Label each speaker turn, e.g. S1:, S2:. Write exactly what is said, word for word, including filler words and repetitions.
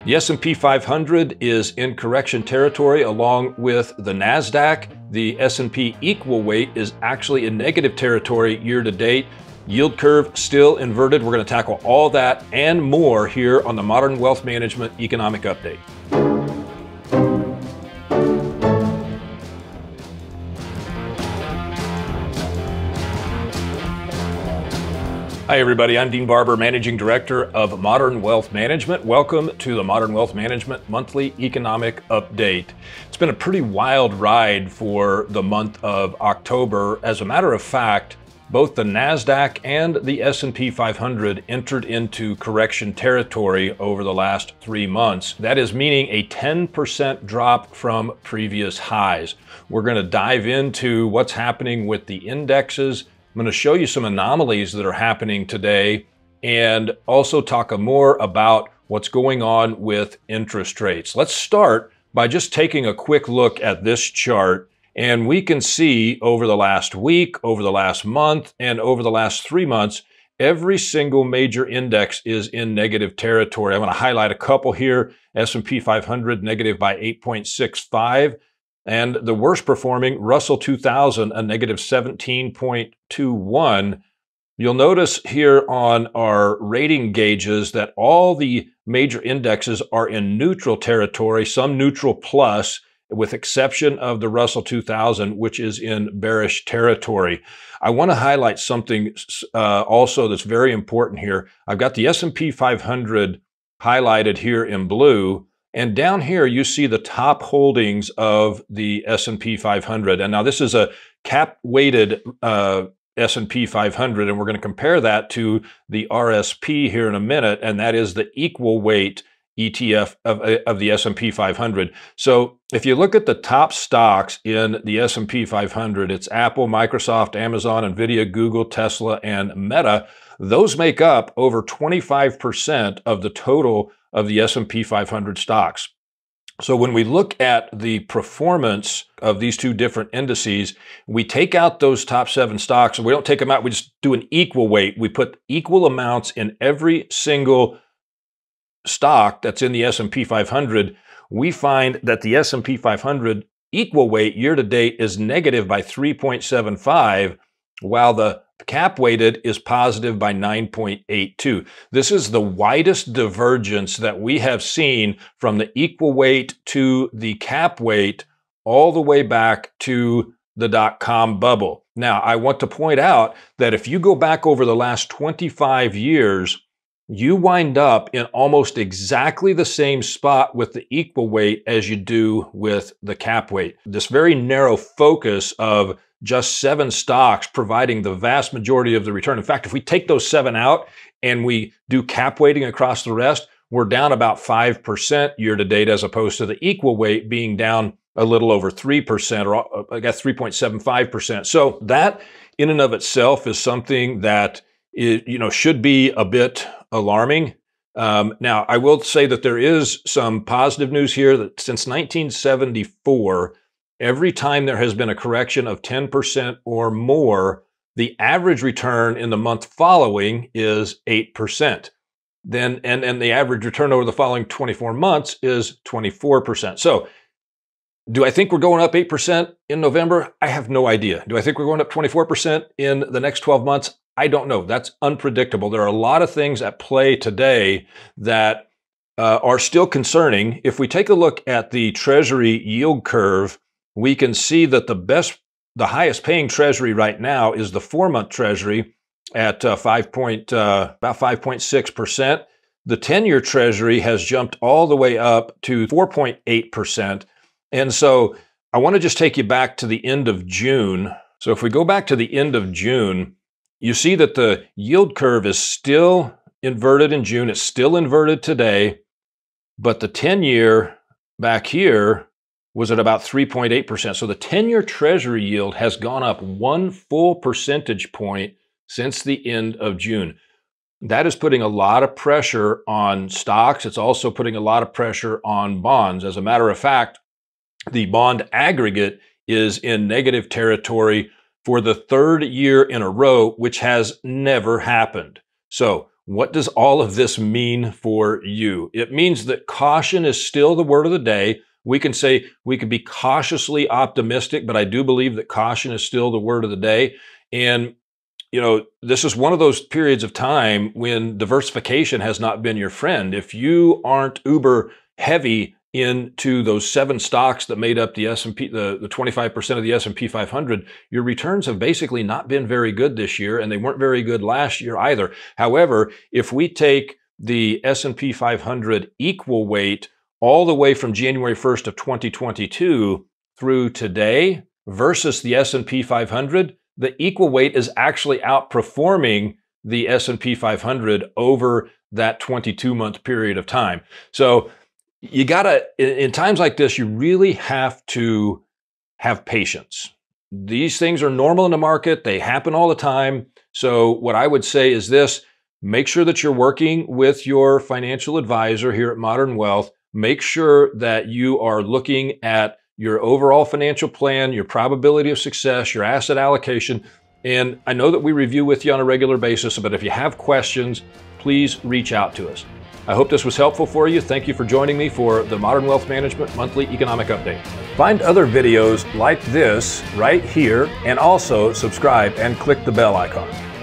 S1: The S and P five hundred is in correction territory along with the NASDAQ. The S and P equal weight is actually in negative territory year to date. Yield curve still inverted. We're going to tackle all that and more here on the Modern Wealth Management Economic Update. Hi everybody, I'm Dean Barber, Managing Director of Modern Wealth Management. Welcome to the Modern Wealth Management Monthly Economic Update. It's been a pretty wild ride for the month of October. As a matter of fact, both the NASDAQ and the S and P five hundred entered into correction territory over the last three months. That is meaning a ten percent drop from previous highs. We're going to dive into what's happening with the indexes. I'm going to show you some anomalies that are happening today and also talk more about what's going on with interest rates. Let's start by just taking a quick look at this chart, and we can see over the last week, over the last month, and over the last three months, every single major index is in negative territory. I'm going to highlight a couple here. S and P five hundred negative by eight point six five. And the worst performing, Russell two thousand, a negative seventeen point two one. You'll notice here on our rating gauges that all the major indexes are in neutral territory, some neutral plus, with exception of the Russell two thousand, which is in bearish territory. I want to highlight something uh, also that's very important here. I've got the S and P five hundred highlighted here in blue. And down here, you see the top holdings of the S and P five hundred. And now this is a cap-weighted uh, S and P five hundred, and we're going to compare that to the R S P here in a minute, and that is the equal weight E T F of, of the S and P five hundred. So if you look at the top stocks in the S and P five hundred, it's Apple, Microsoft, Amazon, Nvidia, Google, Tesla, and Meta. Those make up over twenty-five percent of the total of the S and P five hundred stocks. So when we look at the performance of these two different indices, we take out those top seven stocks, and we don't take them out, we just do an equal weight. We put equal amounts in every single stock that's in the S and P five hundred. We find that the S and P five hundred equal weight year to date is negative by three point seven five, while the cap weighted is positive by nine point eight two. This is the widest divergence that we have seen from the equal weight to the cap weight all the way back to the dot-com bubble. Now, I want to point out that if you go back over the last twenty-five years, you wind up in almost exactly the same spot with the equal weight as you do with the cap weight. This very narrow focus of just seven stocks providing the vast majority of the return. In fact, if we take those seven out and we do cap weighting across the rest, we're down about five percent year to date, as opposed to the equal weight being down a little over three percent, or I guess three point seven five percent. So that in and of itself is something that is, you know, should be a bit alarming. Um, now, I will say that there is some positive news here that since nineteen seventy-four, every time there has been a correction of ten percent or more, the average return in the month following is eight percent. Then, and, and the average return over the following twenty-four months is twenty-four percent. So, do I think we're going up eight percent in November? I have no idea. Do I think we're going up twenty-four percent in the next twelve months? I don't know. That's unpredictable. There are a lot of things at play today that uh, are still concerning. If we take a look at the Treasury yield curve, we can see that the best, the highest paying Treasury right now is the four-month Treasury at uh, five point, uh, about five point six percent. The ten-year Treasury has jumped all the way up to four point eight percent. And so I want to just take you back to the end of June. So if we go back to the end of June, you see that the yield curve is still inverted in June. It's still inverted today, but the ten-year back here was at about three point eight percent. So the ten-year Treasury yield has gone up one full percentage point since the end of June. That is putting a lot of pressure on stocks. It's also putting a lot of pressure on bonds. As a matter of fact, the bond aggregate is in negative territory for the third year in a row, which has never happened. So What does all of this mean for you? It means that caution is still the word of the day. We can say we can be cautiously optimistic, but I do believe that caution is still the word of the day. And, you know, this is one of those periods of time when diversification has not been your friend. If you aren't uber heavy into those seven stocks that made up the S and P, the, the twenty-five percent of the S and P five hundred, your returns have basically not been very good this year, and they weren't very good last year either. However, if we take the S and P five hundred equal weight all the way from January first of twenty twenty-two through today versus the S and P five hundred, the equal weight is actually outperforming the S and P five hundred over that twenty-two month period of time. So you gotta, in times like this, you really have to have patience. These things are normal in the market. They happen all the time. So what I would say is this: make sure that you're working with your financial advisor here at Modern Wealth. Make sure that you are looking at your overall financial plan, your probability of success, your asset allocation. And I know that we review with you on a regular basis, but if you have questions, please reach out to us. I hope this was helpful for you. Thank you for joining me for the Modern Wealth Management Monthly Economic Update. Find other videos like this right here, and also subscribe and click the bell icon.